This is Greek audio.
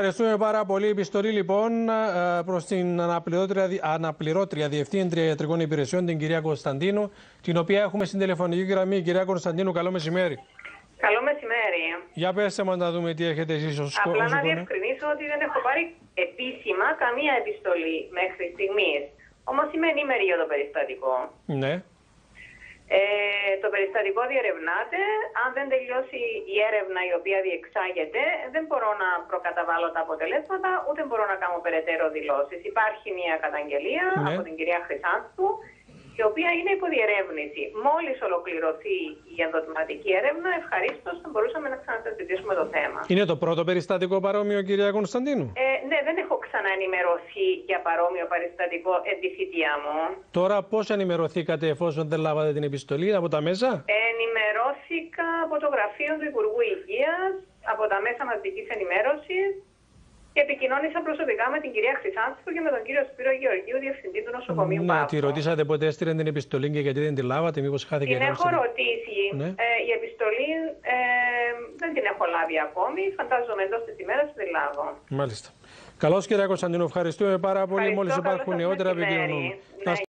Ευχαριστούμε πάρα πολύ. Επιστολή λοιπόν προς την αναπληρώτρια Διευθύντρια Ιατρικών Υπηρεσιών, την κυρία Κωνσταντίνου, την οποία έχουμε στην τηλεφωνική γραμμή. Κυρία Κωνσταντίνου, καλό μεσημέρι. Καλό μεσημέρι. Για πέστε μας να δούμε τι έχετε εσείς ως Απλά να διευκρινίσω ότι δεν έχω πάρει επίσημα καμία επιστολή μέχρι στιγμής. Όμως είμαι ενήμερη για το περιστατικό. Ναι. Το περιστατικό διερευνάται. Αν δεν τελειώσει η έρευνα η οποία διεξάγεται, δεν μπορώ να προκαταβάλω τα αποτελέσματα, ούτε μπορώ να κάνω περαιτέρω δηλώσεις. Υπάρχει μια καταγγελία από την κυρία Χρυσάνθου, η οποία είναι υποδιερεύνηση. Μόλις ολοκληρωθεί η ενδοκινοτική έρευνα, ευχαρίστως θα μπορούσαμε να ξανασυζητήσουμε το θέμα. Είναι το πρώτο περιστατικό παρόμοιο, κυρία Κωνσταντίνου? Ναι, δεν έχω ξαναενημερωθεί για παρόμοιο περιστατικό εν τη θητεία μου. Τώρα πώς ενημερωθήκατε εφόσον δεν λάβατε την επιστολή, από τα μέσα? Ενημερώθηκα από το γραφείο του Υπουργού Υγείας, από τα μέσα μαζικής ενημέρωσης. Και επικοινώνησα προσωπικά με την κυρία Χρυσάνθου και με τον κύριο Σπύρο Γεωργίου, διευθυντή του νοσοκομείου Παύλου. Τη ρωτήσατε ποτέ έστειλε την επιστολή και γιατί δεν τη λάβατε, μήπως χάθηκε? Την έχω ρωτήσει. Ναι. Η επιστολή δεν την έχω λάβει ακόμη. Φαντάζομαι εντός της ημέρας τη λάβω. Μάλιστα. Καλώς, κυρία Κωνσταντίνου, ευχαριστούμε πάρα πολύ. Μόλις υπάρχουν νεότερα, επικοινωνούμε.